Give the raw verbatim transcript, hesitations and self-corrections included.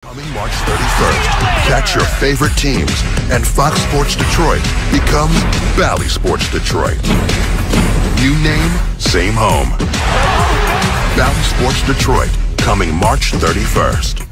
Coming March thirty-first, catch your favorite teams, and Fox Sports Detroit becomes Bally Sports Detroit. New name, same home. Bally Sports Detroit, coming March thirty-first.